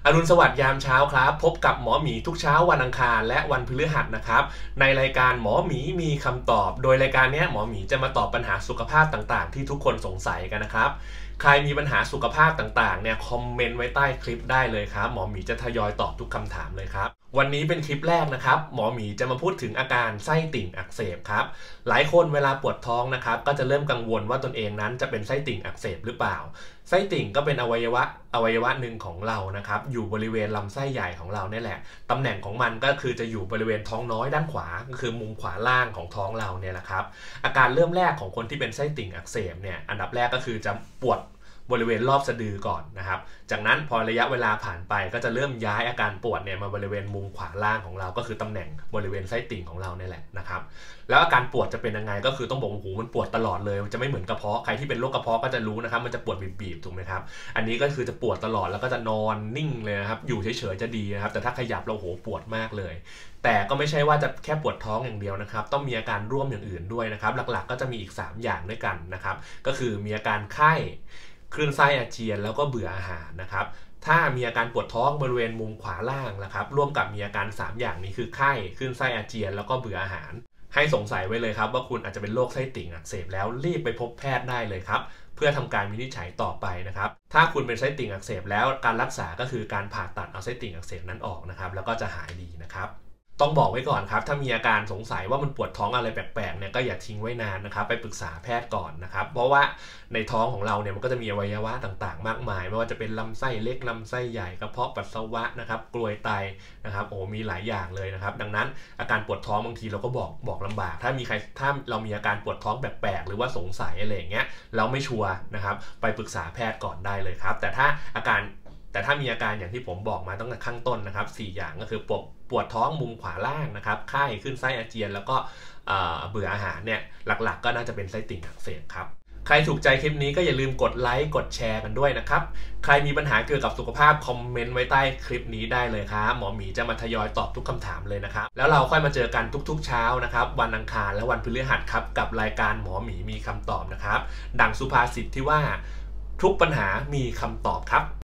อรุณสวัสดิ์ยามเช้าครับพบกับหมอหมีทุกเช้าวันอังคารและวันพฤหัสนะครับในรายการหมอหมีมีคำตอบโดยรายการนี้หมอหมีจะมาตอบปัญหาสุขภาพต่างๆที่ทุกคนสงสัยกันนะครับใครมีปัญหาสุขภาพต่างๆเนี่ยคอมเมนต์ไว้ใต้คลิปได้เลยครับหมอหมีจะทยอยตอบทุกคำถามเลยครับวันนี้เป็นคลิปแรกนะครับหมอหมีจะมาพูดถึงอาการไส้ติ่งอักเสบครับหลายคนเวลาปวดท้องนะครับก็จะเริ่มกังวลว่าตนเองนั้นจะเป็นไส้ติ่งอักเสบหรือเปล่าไส้ติ่งก็เป็นอวัยวะหนึ่งของเรานะครับอยู่บริเวณลำไส้ใหญ่ของเราเนี่ยแหละตำแหน่งของมันก็คือจะอยู่บริเวณท้องน้อยด้านขวาก็คือมุมขวาล่างของท้องเราเนี่ยแหละครับอาการเริ่มแรกของคนที่เป็นไส้ติ่งอักเสบเนี่ยอันดับแรกก็คือจะปวดบริเวณรอบสะดือก่อนนะครับจากนั้นพอระยะเวลาผ่านไปก็จะเริ่มย้ายอาการปวดเนี่ยมาบริเวณมุมขวาล่างของเราก็คือตำแหน่งบริเวณไส้ติ่งของเราเนี่ยแหละนะครับแล้วอาการปวดจะเป็นยังไงก็คือต้องบอกหูมันปวดตลอดเลยจะไม่เหมือนกระเพาะใครที่เป็นโรคกระเพาะก็จะรู้นะครับมันจะปวดบีบๆถูกไหมครับอันนี้ก็คือจะปวดตลอดแล้วก็จะนอนนิ่งเลยนะครับอยู่เฉยๆจะดีนะครับแต่ถ้าขยับเราโหปวดมากเลยแต่ก็ไม่ใช่ว่าจะแค่ปวดท้องอย่างเดียวนะครับต้องมีอาการร่วมอย่างอื่นด้วยนะครับหลักๆก็จะมีอีก3อย่างด้วยกันนะครับก็คือมีอาการไข้คลื่นไส้อาเจียนแล้วก็เบื่ออาหารนะครับถ้ามีอาการปวดท้องบริเวณมุมขวาล่างนะครับร่วมกับมีอาการ3อย่างนี้คือไข้คลื่นไส้อาเจียนแล้วก็เบื่ออาหารให้สงสัยไว้เลยครับว่าคุณอาจจะเป็นโรคไส้ติ่งอักเสบแล้วรีบไปพบแพทย์ได้เลยครับเพื่อทำการวินิจฉัยต่อไปนะครับถ้าคุณเป็นไส้ติ่งอักเสบแล้วการรักษาก็คือการผ่าตัดเอาไส้ติ่งอักเสบนั้นออกนะครับแล้วก็จะหายดีนะครับต้องบอกไว้ก่อนครับถ้ามีอาการสงสัยว่ามันปวดท้องอะไรแปลกๆเนี่ยก็อย่าทิ้งไว้นานนะครับไปปรึกษาแพทย์ก่อนนะครับเพราะว่าในท้องของเราเนี่ยมันก็จะมีอวัยวะต่างๆมากมายไม่ว่าจะเป็นลำไส้เล็กลำไส้ใหญ่กระเพาะปัสสาวะนะครับกรวยไตนะครับโอ้มีหลายอย่างเลยนะครับดังนั้นอาการปวดท้องบางทีเราก็บอกลำบากถ้าเรามีอาการปวดท้องแปลกๆหรือว่าสงสัยอะไรอย่างเงี้ยเราไม่ชัวร์นะครับไปปรึกษาแพทย์ก่อนได้เลยครับแต่ถ้ามีอาการอย่างที่ผมบอกมาตั้งแต่ข้างต้นนะครับ4อย่างก็คือปวดท้องมุมขวาล่างนะครับไข้ขึ้นไส้อาเจียนแล้วก็เบื่ออาหารเนี่ยหลักๆก็น่าจะเป็นไส้ติ่งอักเสบครับใครถูกใจคลิปนี้ก็อย่าลืมกดไลค์กดแชร์กันด้วยนะครับใครมีปัญหาเกี่ยวกับสุขภาพคอมเมนต์ไว้ใต้คลิปนี้ได้เลยครับหมอหมีจะมาทยอยตอบทุกคำถามเลยนะครับแล้วเราค่อยมาเจอกันทุกๆเช้านะครับวันอังคารและวันพฤหัสครับกับรายการหมอหมีมีคำตอบนะครับดังสุภาษิตที่ว่าทุกปัญหามีคำตอบครับ